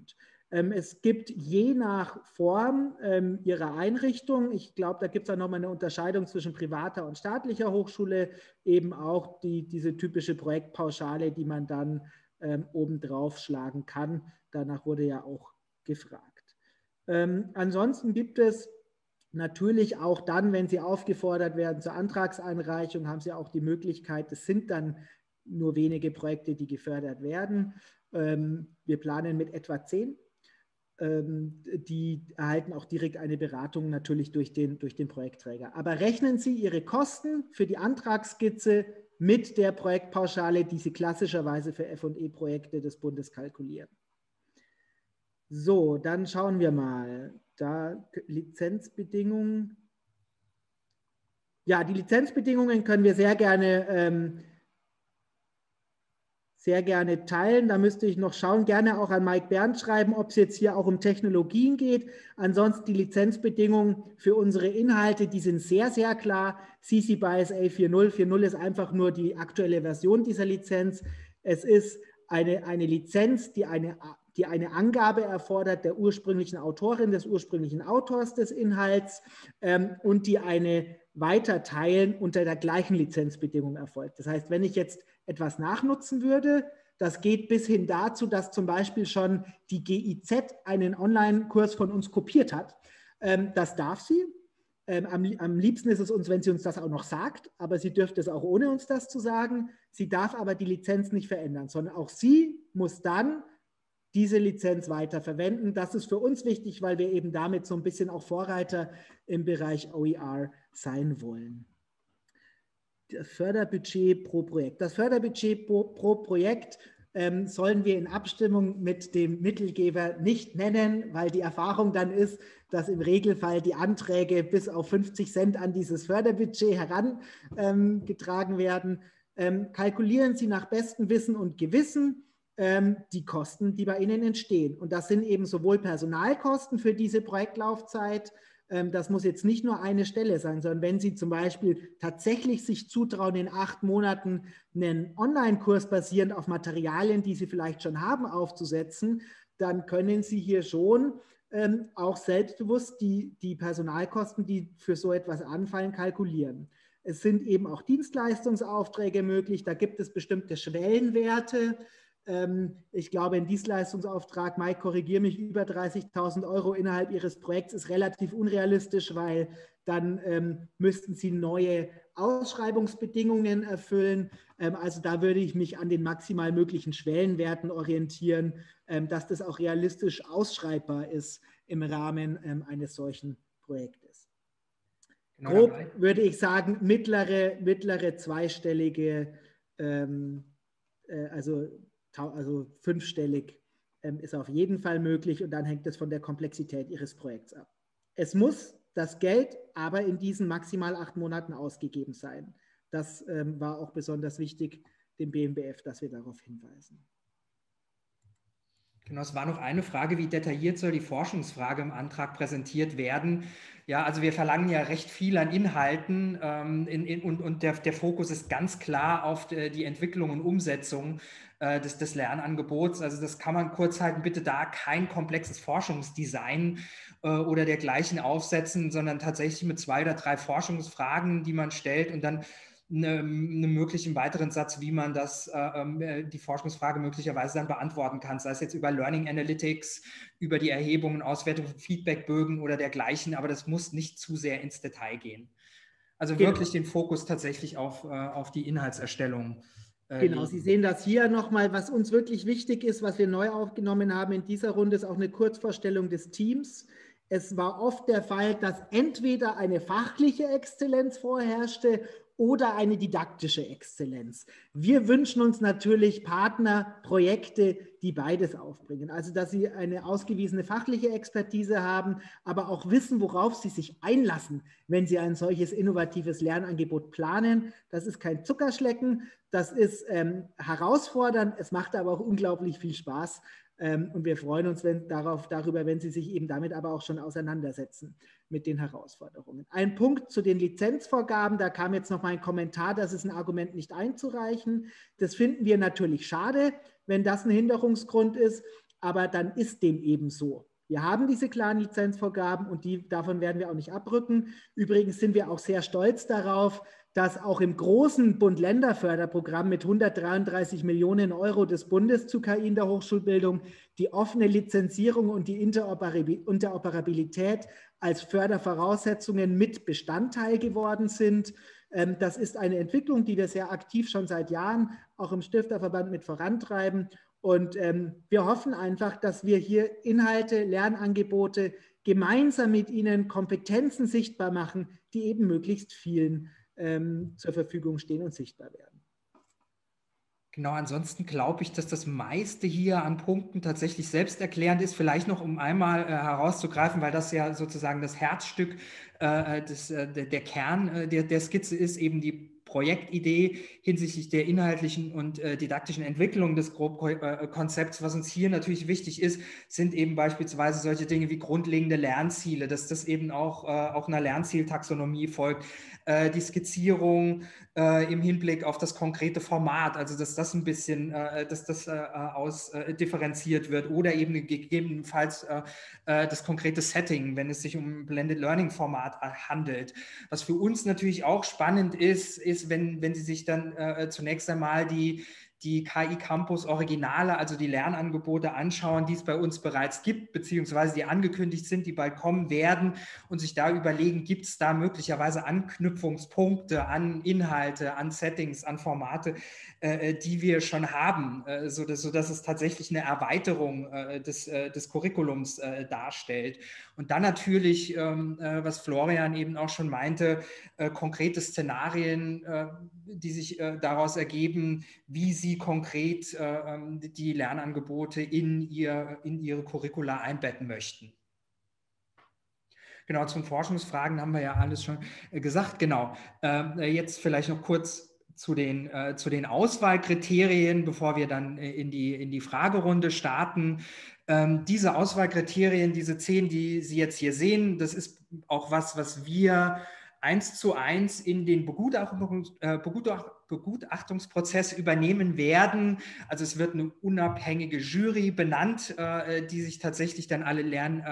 Ähm, es gibt je nach Form ähm, ihrer Einrichtung, ich glaube, da gibt es auch nochmal eine Unterscheidung zwischen privater und staatlicher Hochschule, eben auch die, diese typische Projektpauschale, die man dann ähm, obendrauf schlagen kann. Danach wurde ja auch gefragt. Ähm, ansonsten gibt es natürlich auch dann, wenn Sie aufgefordert werden zur Antragseinreichung, haben Sie auch die Möglichkeit, es sind dann nur wenige Projekte, die gefördert werden. Ähm, wir planen mit etwa zehn. Ähm, die erhalten auch direkt eine Beratung natürlich durch den, durch den Projektträger. Aber rechnen Sie Ihre Kosten für die Antragsskizze mit der Projektpauschale, die Sie klassischerweise für F und E-Projekte des Bundes kalkulieren. So, dann schauen wir mal. Da Lizenzbedingungen. Ja, die Lizenzbedingungen können wir sehr gerne, ähm, sehr gerne teilen. Da müsste ich noch schauen, gerne auch an Mike Berndt schreiben, ob es jetzt hier auch um Technologien geht. Ansonsten die Lizenzbedingungen für unsere Inhalte, die sind sehr, sehr klar. C C B Y S A vier Punkt null. vier Punkt null ist einfach nur die aktuelle Version dieser Lizenz. Es ist eine, eine Lizenz, die eine die eine Angabe erfordert der ursprünglichen Autorin, des ursprünglichen Autors des Inhalts ähm, und die eine Weiterteilen unter der gleichen Lizenzbedingung erfolgt. Das heißt, wenn ich jetzt etwas nachnutzen würde, das geht bis hin dazu, dass zum Beispiel schon die G I Z einen Online-Kurs von uns kopiert hat. Ähm, das darf sie. Ähm, am, am liebsten ist es uns, wenn sie uns das auch noch sagt, aber sie dürfte es auch ohne uns das zu sagen. Sie darf aber die Lizenz nicht verändern, sondern auch sie muss dann diese Lizenz weiter verwenden. Das ist für uns wichtig, weil wir eben damit so ein bisschen auch Vorreiter im Bereich O E R sein wollen. Das Förderbudget pro Projekt. Das Förderbudget pro, pro Projekt ähm, sollen wir in Abstimmung mit dem Mittelgeber nicht nennen, weil die Erfahrung dann ist, dass im Regelfall die Anträge bis auf fünfzig Cent an dieses Förderbudget herangetragen ähm, werden. Ähm, kalkulieren Sie nach bestem Wissen und Gewissen die Kosten, die bei Ihnen entstehen. Und das sind eben sowohl Personalkosten für diese Projektlaufzeit, das muss jetzt nicht nur eine Stelle sein, sondern wenn Sie zum Beispiel tatsächlich sich zutrauen, in acht Monaten einen Online-Kurs basierend auf Materialien, die Sie vielleicht schon haben, aufzusetzen, dann können Sie hier schon ähm, auch selbstbewusst die, die Personalkosten, die für so etwas anfallen, kalkulieren. Es sind eben auch Dienstleistungsaufträge möglich, da gibt es bestimmte Schwellenwerte. Ich glaube, ein Dienstleistungsauftrag, Mike, korrigiere mich, über dreißigtausend Euro innerhalb Ihres Projekts ist relativ unrealistisch, weil dann ähm, müssten Sie neue Ausschreibungsbedingungen erfüllen. Ähm, also da würde ich mich an den maximal möglichen Schwellenwerten orientieren, ähm, dass das auch realistisch ausschreibbar ist im Rahmen ähm, eines solchen Projektes. Genau, grob dabei würde ich sagen, mittlere, mittlere zweistellige, ähm, äh, also also fünfstellig ähm, ist auf jeden Fall möglich und dann hängt es von der Komplexität Ihres Projekts ab. Es muss das Geld aber in diesen maximal acht Monaten ausgegeben sein. Das ähm, war auch besonders wichtig, dem B M B F, dass wir darauf hinweisen. Genau, es war noch eine Frage, wie detailliert soll die Forschungsfrage im Antrag präsentiert werden? Ja, also wir verlangen ja recht viel an Inhalten ähm, in, in, und, und der, der Fokus ist ganz klar auf die, die Entwicklung und Umsetzung äh, des, des Lernangebots. Also das kann man kurz halten, bitte da kein komplexes Forschungsdesign äh, oder dergleichen aufsetzen, sondern tatsächlich mit zwei oder drei Forschungsfragen, die man stellt und dann Eine, einen möglichen weiteren Satz, wie man das, äh, die Forschungsfrage möglicherweise dann beantworten kann, sei es jetzt über Learning Analytics, über die Erhebung und Auswertung von Feedbackbögen oder dergleichen, aber das muss nicht zu sehr ins Detail gehen. Also Genau. Wirklich den Fokus tatsächlich auf, äh, auf die Inhaltserstellung. Äh, genau, legen. Sie sehen das hier nochmal, was uns wirklich wichtig ist, was wir neu aufgenommen haben in dieser Runde, ist auch eine Kurzvorstellung des Teams. Es war oft der Fall, dass entweder eine fachliche Exzellenz vorherrschte oder eine didaktische Exzellenz. Wir wünschen uns natürlich Partner, Projekte, die beides aufbringen. Also, dass sie eine ausgewiesene fachliche Expertise haben, aber auch wissen, worauf sie sich einlassen, wenn sie ein solches innovatives Lernangebot planen. Das ist kein Zuckerschlecken, das ist ähm, herausfordernd, es macht aber auch unglaublich viel Spaß. Ähm, und wir freuen uns wenn, darauf, darüber, wenn Sie sich eben damit aber auch schon auseinandersetzen mit den Herausforderungen. Ein Punkt zu den Lizenzvorgaben, da kam jetzt noch mal ein Kommentar, das ist ein Argument nicht einzureichen. Das finden wir natürlich schade, wenn das ein Hinderungsgrund ist. aber dann ist dem eben so. Wir haben diese klaren Lizenzvorgaben und die, davon werden wir auch nicht abrücken. Übrigens sind wir auch sehr stolz darauf, dass auch im großen Bund-Länder-Förderprogramm mit hundertdreiunddreißig Millionen Euro des Bundes zu K I in der Hochschulbildung die offene Lizenzierung und die Interoperabilität als Fördervoraussetzungen mit Bestandteil geworden sind. Das ist eine Entwicklung, die wir sehr aktiv schon seit Jahren auch im Stifterverband mit vorantreiben. Und wir hoffen einfach, dass wir hier Inhalte, Lernangebote gemeinsam mit Ihnen Kompetenzen sichtbar machen, die eben möglichst vielen ähm, zur Verfügung stehen und sichtbar werden. Genau, ansonsten glaube ich, dass das meiste hier an Punkten tatsächlich selbsterklärend ist. Vielleicht noch, um einmal äh, herauszugreifen, weil das ja sozusagen das Herzstück, äh, des, äh, der, der Kern äh, der, der Skizze ist, eben die Projektidee hinsichtlich der inhaltlichen und äh, didaktischen Entwicklung des Grobkonzepts. Was uns hier natürlich wichtig ist, sind eben beispielsweise solche Dinge wie grundlegende Lernziele, dass das eben auch, äh, auch einer Lernzieltaxonomie folgt, äh, die Skizzierung äh, im Hinblick auf das konkrete Format, also dass das ein bisschen, äh, dass das äh, ausdifferenziert äh, wird oder eben gegebenenfalls äh, das konkrete Setting, wenn es sich um ein Blended Learning Format handelt. Was für uns natürlich auch spannend ist, ist, wenn, wenn Sie sich dann äh, zunächst einmal die, die K I Campus Originale, also die Lernangebote anschauen, die es bei uns bereits gibt, beziehungsweise die angekündigt sind, die bald kommen werden und sich da überlegen, gibt es da möglicherweise Anknüpfungspunkte an Inhalte, an Settings, an Formate, äh, die wir schon haben, äh, sodass, sodass es tatsächlich eine Erweiterung äh, des, äh, des Curriculums äh, darstellt. Und dann natürlich, ähm, äh, was Florian eben auch schon meinte, äh, konkrete Szenarien, äh, die sich äh, daraus ergeben, wie sie konkret äh, die Lernangebote in, ihr, in ihre Curricula einbetten möchten. Genau, zum Forschungsfragen haben wir ja alles schon äh, gesagt. Genau, äh, jetzt vielleicht noch kurz zu den, äh, zu den Auswahlkriterien, bevor wir dann äh, in, die, in die Fragerunde starten. Ähm, diese Auswahlkriterien, diese zehn, die Sie jetzt hier sehen, das ist auch was, was wir eins zu eins in den Begutachtungs, äh, Begutacht, Begutachtungsprozess übernehmen werden. Also es wird eine unabhängige Jury benannt, äh, die sich tatsächlich dann alle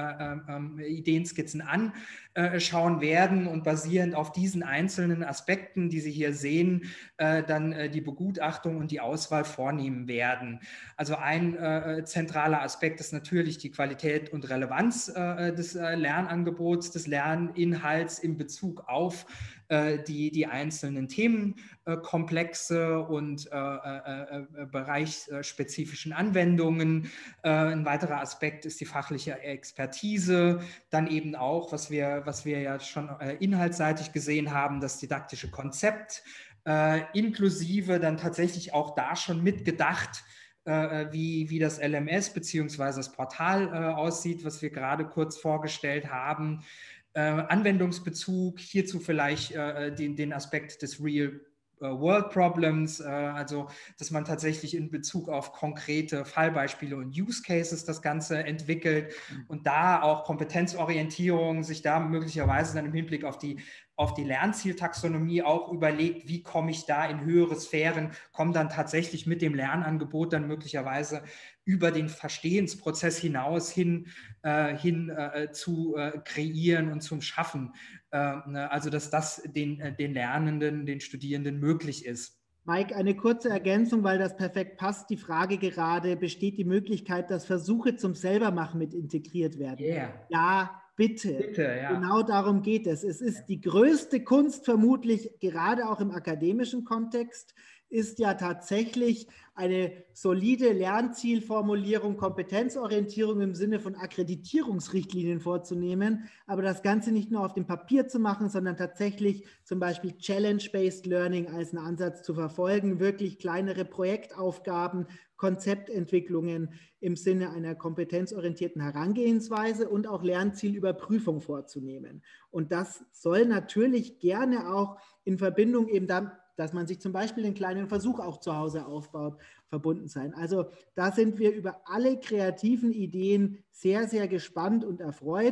Lernideenskizzen äh, äh, anschauen werden und basierend auf diesen einzelnen Aspekten, die Sie hier sehen, äh, dann äh, die Begutachtung und die Auswahl vornehmen werden. Also ein äh, zentraler Aspekt ist natürlich die Qualität und Relevanz äh, des äh, Lernangebots, des Lerninhalts in Bezug auf äh, die, die einzelnen Themenkomplexe und äh, äh, äh, bereichsspezifischen Anwendungen. Äh, ein weiterer Aspekt ist die fachliche Expertise. Dann eben auch, was wir, was wir ja schon äh, inhaltsseitig gesehen haben, das didaktische Konzept, äh, inklusive dann tatsächlich auch da schon mitgedacht, äh, wie, wie das L M S bzw. das Portal äh, aussieht, was wir gerade kurz vorgestellt haben. Äh, Anwendungsbezug, hierzu vielleicht äh, den, den Aspekt des Real World Problems, äh, also dass man tatsächlich in Bezug auf konkrete Fallbeispiele und Use Cases das Ganze entwickelt und da auch Kompetenzorientierung sich da möglicherweise dann im Hinblick auf die auf die Lernzieltaxonomie auch überlegt, wie komme ich da in höhere Sphären, komme dann tatsächlich mit dem Lernangebot dann möglicherweise über den Verstehensprozess hinaus hin, äh, hin äh, zu äh, kreieren und zum Schaffen. Äh, also dass das den, äh, den Lernenden, den Studierenden möglich ist. Mike, eine kurze Ergänzung, weil das perfekt passt. Die Frage gerade, besteht die Möglichkeit, dass Versuche zum Selbermachen mit integriert werden? Yeah. Ja, bitte. Bitte, ja. Genau darum geht es. Es ist die größte Kunst vermutlich, gerade auch im akademischen Kontext, ist ja tatsächlich eine solide Lernzielformulierung, Kompetenzorientierung im Sinne von Akkreditierungsrichtlinien vorzunehmen, aber das Ganze nicht nur auf dem Papier zu machen, sondern tatsächlich zum Beispiel Challenge-Based Learning als einen Ansatz zu verfolgen, wirklich kleinere Projektaufgaben, Konzeptentwicklungen im Sinne einer kompetenzorientierten Herangehensweise und auch Lernzielüberprüfung vorzunehmen. Und das soll natürlich gerne auch in Verbindung eben damit, dass man sich zum Beispiel einen kleinen Versuch auch zu Hause aufbaut, verbunden sein. Also da sind wir über alle kreativen Ideen sehr, sehr gespannt und erfreut.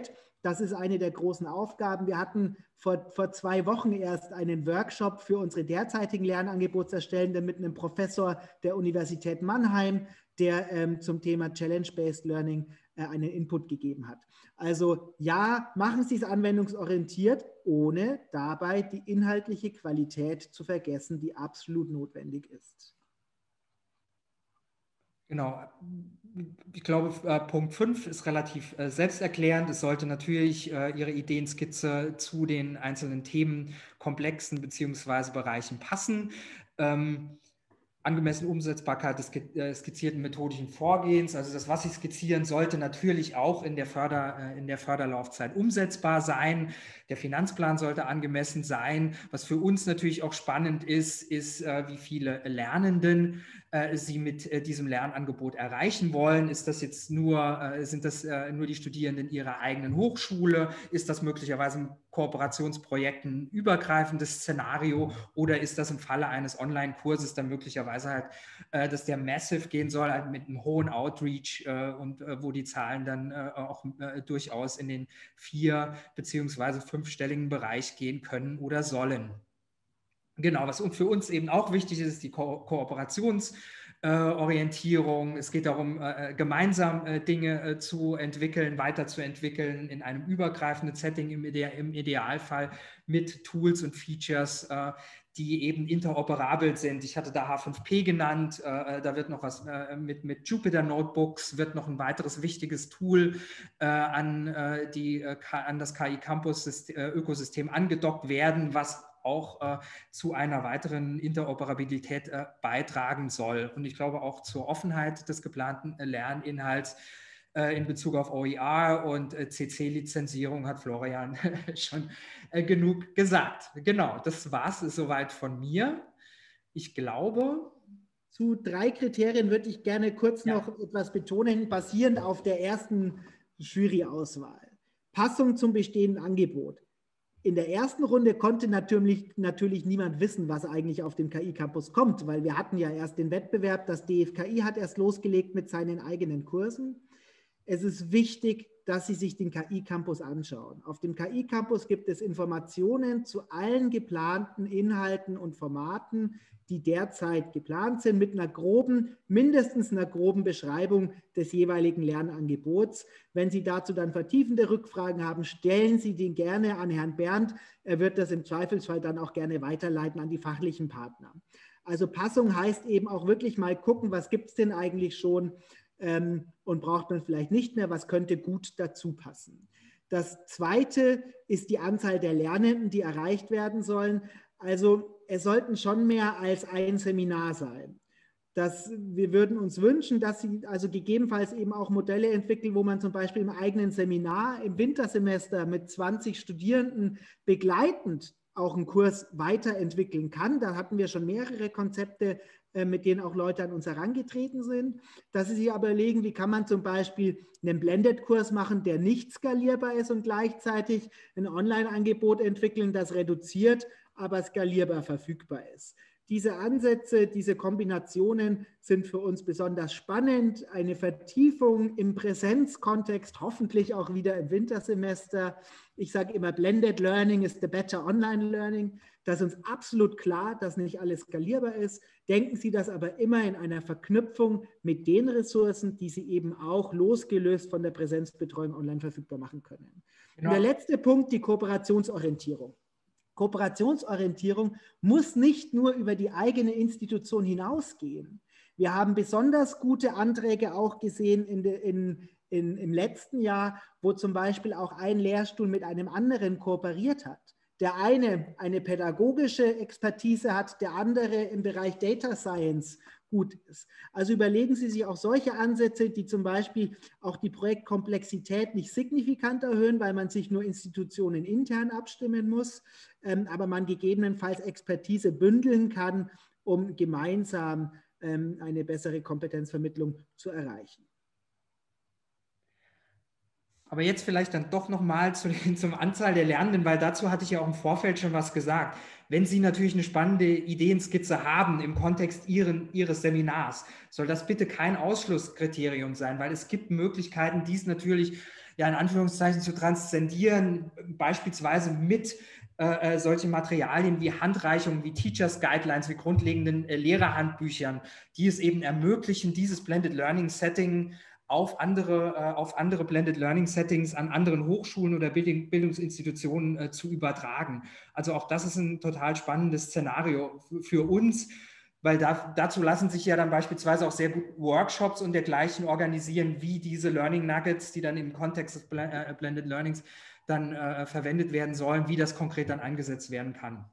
Das ist eine der großen Aufgaben. Wir hatten vor, vor zwei Wochen erst einen Workshop für unsere derzeitigen Lernangebotserstellenden mit einem Professor der Universität Mannheim, der ähm, zum Thema Challenge-Based Learning äh, einen Input gegeben hat. Also ja, machen Sie es anwendungsorientiert, ohne dabei die inhaltliche Qualität zu vergessen, die absolut notwendig ist. Genau. Ich glaube, äh, Punkt fünf ist relativ äh, selbsterklärend. Es sollte natürlich äh, Ihre Ideenskizze zu den einzelnen Themenkomplexen bzw. Bereichen passen. Ähm, angemessene Umsetzbarkeit des skizzierten methodischen Vorgehens. Also das, was Sie skizzieren, sollte natürlich auch in der, Förder, in der Förderlaufzeit umsetzbar sein. Der Finanzplan sollte angemessen sein. Was für uns natürlich auch spannend ist, ist, wie viele Lernenden Sie mit diesem Lernangebot erreichen wollen. Ist das jetzt nur, sind das nur die Studierenden Ihrer eigenen Hochschule? Ist das möglicherweise ein Kooperationsprojekt ein übergreifendes Szenario oder ist das im Falle eines Online-Kurses dann möglicherweise halt, äh, dass der massive gehen soll, halt mit einem hohen Outreach äh, und äh, wo die Zahlen dann äh, auch äh, durchaus in den vier- beziehungsweise fünfstelligen Bereich gehen können oder sollen. Genau, was für uns eben auch wichtig ist, ist die Ko Kooperations- Äh, Orientierung. Es geht darum, äh, gemeinsam äh, Dinge äh, zu entwickeln, weiterzuentwickeln in einem übergreifenden Setting, im, Ide im Idealfall mit Tools und Features, äh, die eben interoperabel sind. Ich hatte da H fünf P genannt, äh, da wird noch was äh, mit, mit Jupyter Notebooks, wird noch ein weiteres wichtiges Tool äh, an, äh, die, äh, an das K I Campus Ökosystem angedockt werden, was auch äh, zu einer weiteren Interoperabilität äh, beitragen soll. Und ich glaube auch zur Offenheit des geplanten äh, Lerninhalts äh, in Bezug auf O E R und äh, C C-Lizenzierung hat Florian schon äh, genug gesagt. Genau, das war es soweit von mir. Ich glaube... Zu drei Kriterien würde ich gerne kurz ja. noch etwas betonen, basierend auf der ersten Juryauswahl. Passung zum bestehenden Angebot. In der ersten Runde konnte natürlich, natürlich niemand wissen, was eigentlich auf dem K I-Campus kommt, weil wir hatten ja erst den Wettbewerb, das D F K I hat erst losgelegt mit seinen eigenen Kursen. Es ist wichtig, dass Sie sich den K I-Campus anschauen. Auf dem K I-Campus gibt es Informationen zu allen geplanten Inhalten und Formaten, die derzeit geplant sind, mit einer groben, mindestens einer groben Beschreibung des jeweiligen Lernangebots. Wenn Sie dazu dann vertiefende Rückfragen haben, stellen Sie die gerne an Herrn Berndt. Er wird das im Zweifelsfall dann auch gerne weiterleiten an die fachlichen Partner. Also Passung heißt eben auch wirklich mal gucken, was gibt es denn eigentlich schon ähm, und braucht man vielleicht nicht mehr, was könnte gut dazu passen. Das Zweite ist die Anzahl der Lernenden, die erreicht werden sollen. Also es sollten schon mehr als ein Seminar sein. Das, wir würden uns wünschen, dass Sie also gegebenenfalls eben auch Modelle entwickeln, wo man zum Beispiel im eigenen Seminar im Wintersemester mit zwanzig Studierenden begleitend auch einen Kurs weiterentwickeln kann. Da hatten wir schon mehrere Konzepte, mit denen auch Leute an uns herangetreten sind. Dass Sie sich aber überlegen, wie kann man zum Beispiel einen Blended-Kurs machen, der nicht skalierbar ist und gleichzeitig ein Online-Angebot entwickeln, das reduziert, aber skalierbar verfügbar ist. Diese Ansätze, diese Kombinationen sind für uns besonders spannend. Eine Vertiefung im Präsenzkontext, hoffentlich auch wieder im Wintersemester. Ich sage immer, Blended Learning is the better Online Learning. Das ist uns absolut klar, dass nicht alles skalierbar ist. Denken Sie das aber immer in einer Verknüpfung mit den Ressourcen, die Sie eben auch losgelöst von der Präsenzbetreuung online verfügbar machen können. Genau. Und der letzte Punkt, die Kooperationsorientierung. Kooperationsorientierung muss nicht nur über die eigene Institution hinausgehen. Wir haben besonders gute Anträge auch gesehen in de, in, in, im letzten Jahr, wo zum Beispiel auch ein Lehrstuhl mit einem anderen kooperiert hat. Der eine eine pädagogische Expertise hat, der andere im Bereich Data Science gut ist. Also überlegen Sie sich auch solche Ansätze, die zum Beispiel auch die Projektkomplexität nicht signifikant erhöhen, weil man sich nur Institutionen intern abstimmen muss, ähm, aber man gegebenenfalls Expertise bündeln kann, um gemeinsam ähm, eine bessere Kompetenzvermittlung zu erreichen. Aber jetzt vielleicht dann doch nochmal zu zum Anzahl der Lernenden, weil dazu hatte ich ja auch im Vorfeld schon was gesagt. Wenn Sie natürlich eine spannende Ideenskizze haben im Kontext Ihren, Ihres Seminars, soll das bitte kein Ausschlusskriterium sein, weil es gibt Möglichkeiten, dies natürlich ja in Anführungszeichen zu transzendieren, beispielsweise mit äh, solchen Materialien wie Handreichungen, wie Teachers Guidelines, wie grundlegenden äh, Lehrerhandbüchern, die es eben ermöglichen, dieses Blended Learning Setting auf andere, äh, auf andere Blended Learning Settings an anderen Hochschulen oder Bildung, Bildungsinstitutionen äh, zu übertragen. Also auch das ist ein total spannendes Szenario für uns, weil da, dazu lassen sich ja dann beispielsweise auch sehr gut Workshops und dergleichen organisieren, wie diese Learning Nuggets, die dann im Kontext des Blended Learnings dann äh, verwendet werden sollen, wie das konkret dann eingesetzt werden kann.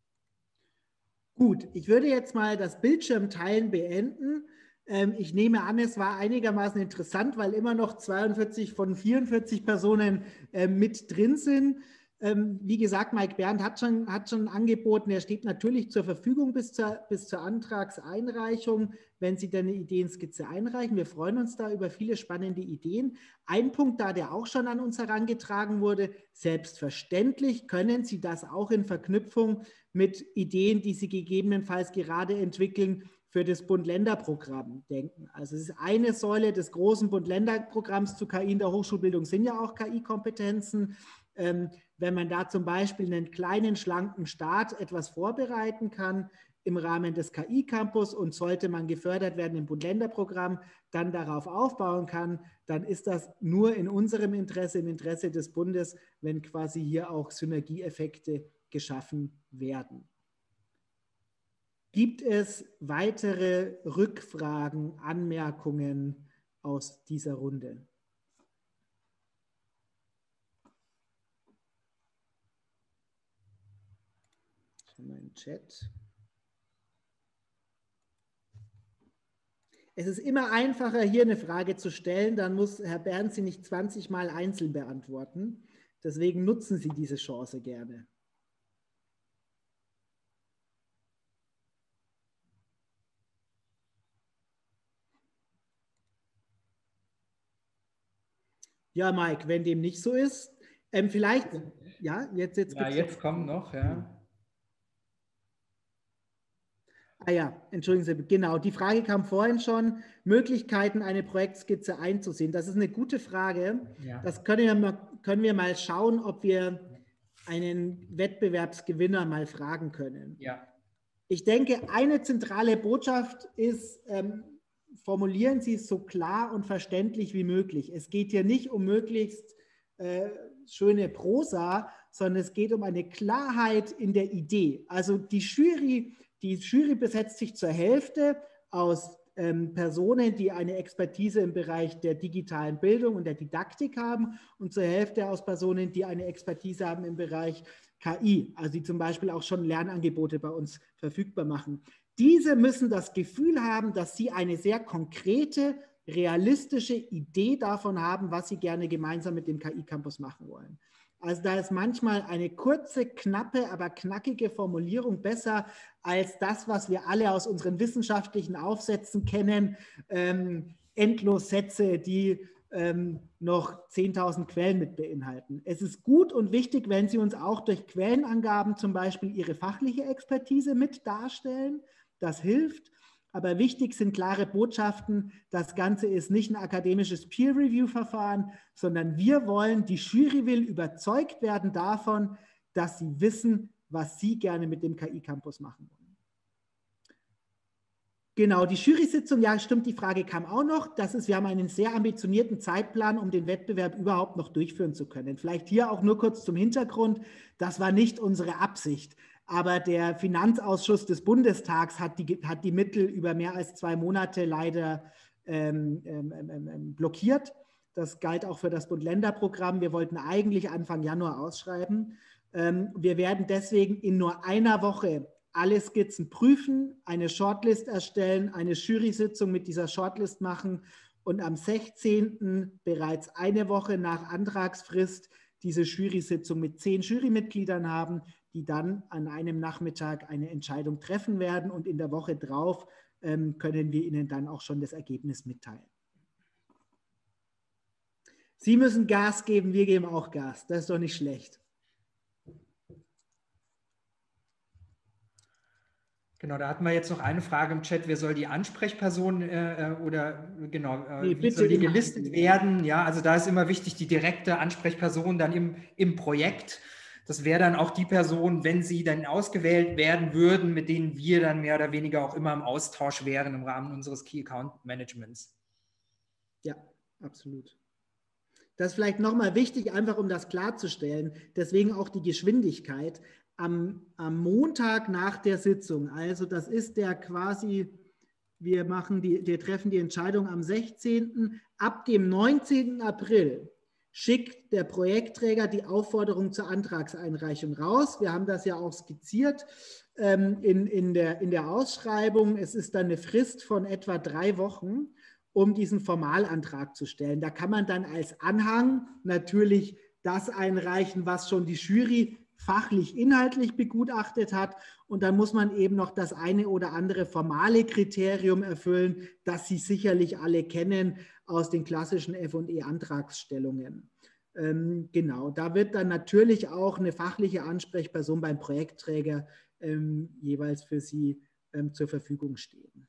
Gut, ich würde jetzt mal das Bildschirmteilen beenden. Ähm, ich nehme an, es war einigermaßen interessant, weil immer noch zweiundvierzig von vierundvierzig Personen äh, mit drin sind. Ähm, wie gesagt, Mike Berndt hat schon, hat schon angeboten, er steht natürlich zur Verfügung bis zur, bis zur Antragseinreichung, wenn Sie denn eine Ideenskizze einreichen. Wir freuen uns da über viele spannende Ideen. Ein Punkt da, der auch schon an uns herangetragen wurde, selbstverständlich können Sie das auch in Verknüpfung mit Ideen, die Sie gegebenenfalls gerade entwickeln, für das Bund-Länder-Programm denken. Also es ist eine Säule des großen Bund-Länder-Programms zu K I in der Hochschulbildung, sind ja auch K I-Kompetenzen. Ähm, wenn man da zum Beispiel einen kleinen, schlanken Start etwas vorbereiten kann im Rahmen des K I-Campus und sollte man gefördert werden im Bund-Länder-Programm, dann darauf aufbauen kann, dann ist das nur in unserem Interesse, im Interesse des Bundes, wenn quasi hier auch Synergieeffekte geschaffen werden. Gibt es weitere Rückfragen, Anmerkungen aus dieser Runde? Schau mal im Chat. Es ist immer einfacher, hier eine Frage zu stellen, dann muss Herr Berndt sie nicht zwanzig Mal einzeln beantworten. Deswegen nutzen Sie diese Chance gerne. Ja, Mike, wenn dem nicht so ist, ähm, vielleicht, ja, jetzt, jetzt, ja, jetzt kommen noch, ja. Ah ja, entschuldigen Sie, genau, die Frage kam vorhin schon, Möglichkeiten, eine Projektskizze einzusehen. Das ist eine gute Frage. Ja. Das können wir, mal, können wir mal schauen, ob wir einen Wettbewerbsgewinner mal fragen können. Ja. Ich denke, eine zentrale Botschaft ist, ähm, formulieren Sie es so klar und verständlich wie möglich. Es geht hier nicht um möglichst äh, schöne Prosa, sondern es geht um eine Klarheit in der Idee. Also die Jury, die Jury besetzt sich zur Hälfte aus ähm, Personen, die eine Expertise im Bereich der digitalen Bildung und der Didaktik haben und zur Hälfte aus Personen, die eine Expertise haben im Bereich K I, also die zum Beispiel auch schon Lernangebote bei uns verfügbar machen. Diese müssen das Gefühl haben, dass sie eine sehr konkrete, realistische Idee davon haben, was sie gerne gemeinsam mit dem K I-Campus machen wollen. Also da ist manchmal eine kurze, knappe, aber knackige Formulierung besser als das, was wir alle aus unseren wissenschaftlichen Aufsätzen kennen, ähm, endlos Sätze, die ähm, noch zehntausend Quellen mit beinhalten. Es ist gut und wichtig, wenn Sie uns auch durch Quellenangaben zum Beispiel Ihre fachliche Expertise mit darstellen. Das hilft. Aber wichtig sind klare Botschaften. Das Ganze ist nicht ein akademisches Peer-Review-Verfahren, sondern wir wollen, die Jury will überzeugt werden davon, dass sie wissen, was sie gerne mit dem K I-Campus machen wollen. Genau, die Jury-Sitzung, ja stimmt, die Frage kam auch noch. Das ist, wir haben einen sehr ambitionierten Zeitplan, um den Wettbewerb überhaupt noch durchführen zu können. Vielleicht hier auch nur kurz zum Hintergrund. Das war nicht unsere Absicht. Aber der Finanzausschuss des Bundestags hat die, hat die Mittel über mehr als zwei Monate leider ähm, ähm, ähm, blockiert. Das galt auch für das Bund-Länder-Programm. Wir wollten eigentlich Anfang Januar ausschreiben. Ähm, wir werden deswegen in nur einer Woche alle Skizzen prüfen, eine Shortlist erstellen, eine Jury-Sitzung mit dieser Shortlist machen und am sechzehnten bereits eine Woche nach Antragsfrist diese Jury-Sitzung mit zehn Jurymitgliedern haben, die dann an einem Nachmittag eine Entscheidung treffen werden und in der Woche drauf ähm, können wir Ihnen dann auch schon das Ergebnis mitteilen. Sie müssen Gas geben, wir geben auch Gas. Das ist doch nicht schlecht. Genau, da hatten wir jetzt noch eine Frage im Chat, wer soll die Ansprechperson äh, oder genau, äh, Nee, wie soll die gelistet eingehen. werden? Ja, also da ist immer wichtig, die direkte Ansprechperson dann im, im Projekt. Das wäre dann auch die Person, wenn sie dann ausgewählt werden würden, mit denen wir dann mehr oder weniger auch immer im Austausch wären im Rahmen unseres Key Account Managements. Ja, absolut. Das ist vielleicht nochmal wichtig, einfach um das klarzustellen. Deswegen auch die Geschwindigkeit. Am, am Montag nach der Sitzung, also das ist der quasi, wir machen die, wir treffen die Entscheidung am sechzehnten Ab dem neunzehnten April schickt der Projektträger die Aufforderung zur Antragseinreichung raus. Wir haben das ja auch skizziert ähm, in, in, der, in der Ausschreibung. Es ist dann eine Frist von etwa drei Wochen, um diesen Formalantrag zu stellen. Da kann man dann als Anhang natürlich das einreichen, was schon die Jury fachlich, inhaltlich begutachtet hat. Und dann muss man eben noch das eine oder andere formale Kriterium erfüllen, das Sie sicherlich alle kennen aus den klassischen F und E-Antragsstellungen. Ähm, genau, da wird dann natürlich auch eine fachliche Ansprechperson beim Projektträger ähm, jeweils für Sie ähm, zur Verfügung stehen.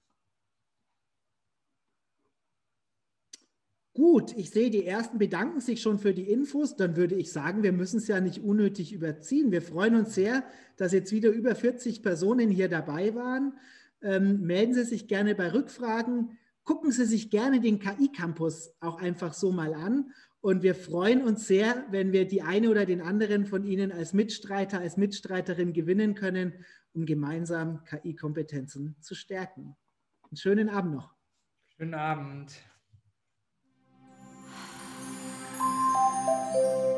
Gut, ich sehe, die Ersten bedanken sich schon für die Infos. Dann würde ich sagen, wir müssen es ja nicht unnötig überziehen. Wir freuen uns sehr, dass jetzt wieder über vierzig Personen hier dabei waren. Ähm, melden Sie sich gerne bei Rückfragen. Gucken Sie sich gerne den K I-Campus auch einfach so mal an. Und wir freuen uns sehr, wenn wir die eine oder den anderen von Ihnen als Mitstreiter, als Mitstreiterin gewinnen können, um gemeinsam K I-Kompetenzen zu stärken. Einen schönen Abend noch. Schönen Abend.